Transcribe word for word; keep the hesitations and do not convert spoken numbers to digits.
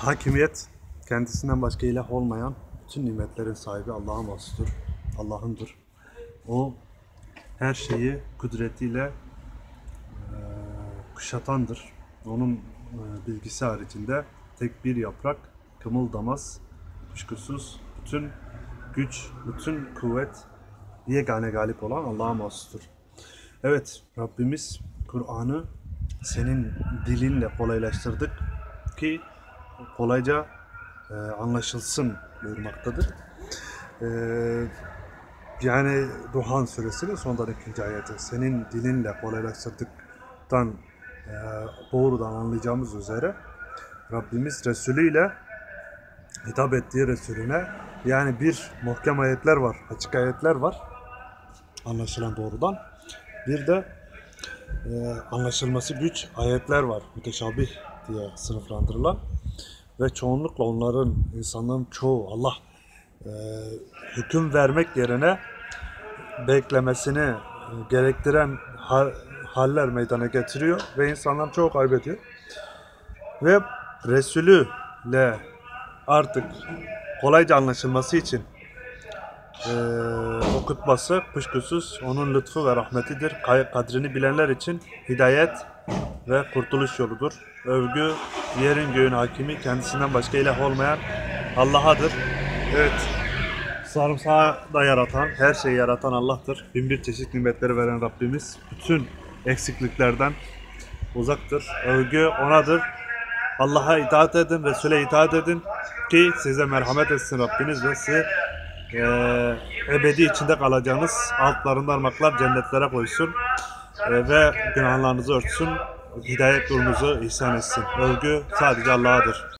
Hakimiyet kendisinden başka ilah olmayan bütün nimetlerin sahibi Allah'a mahsustur. Allah'ındır. O her şeyi kudretiyle e, kuşatandır. Onun e, bilgisi haricinde tek bir yaprak kımıldamaz. Kuşkusuz bütün güç, bütün kuvvet yegane galip olan Allah'a mahsustur. Evet, Rabbimiz Kur'an'ı senin dilinle kolaylaştırdık ki kolayca e, anlaşılsın buyurmaktadır. E, yani Duhan suresinin sondan ikinci ayeti. Senin dilinle kolaylaştırdıktan e, doğrudan anlayacağımız üzere Rabbimiz Resulü ile hitap ettiği Resulüne, yani bir muhkem ayetler var, açık ayetler var anlaşılan doğrudan. Bir de e, anlaşılması güç ayetler var, müteşabih diye sınıflandırılan ve çoğunlukla onların, insanların çoğu Allah e, hüküm vermek yerine beklemesini e, gerektiren hal, haller meydana getiriyor ve insanlar çoğu kaybediyor. Ve Resulü ile artık kolayca anlaşılması için e, okutması kuşkusuz onun lütfu ve rahmetidir. Kadrini bilenler için hidayet ve kurtuluş yoludur. Övgü yerin göğün hakimi, kendisinden başka ilah olmayan Allah'adır. Evet, sarımsağı da yaratan, her şeyi yaratan Allah'tır. Bin bir çeşit nimetleri veren Rabbimiz bütün eksikliklerden uzaktır. Övgü O'nadır. Allah'a itaat edin, Resul'e itaat edin ki size merhamet etsin Rabbiniz ve sizi e, ebedi içinde kalacağınız altlarından ırmaklar cennetlere koysun e, ve günahlarınızı örtsün, hidayet yolunuzu ihsan etsin. Övgü sadece Allah'adır.